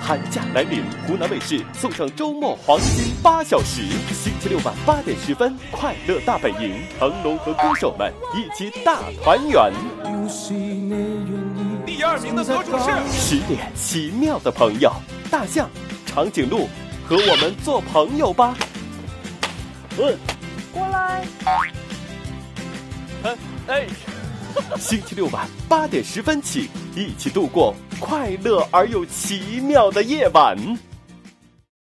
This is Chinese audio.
寒假来临，湖南卫视送上周末黄金8小时，星期六晚8点10分，快乐大本营，成龙和歌手们一起大团圆。 第2名的得主是 10点奇妙的朋友，大象、长颈鹿，和我们做朋友吧。 过来。 哎，星期六晚8点10分起，一起度过快乐而又奇妙的夜晚。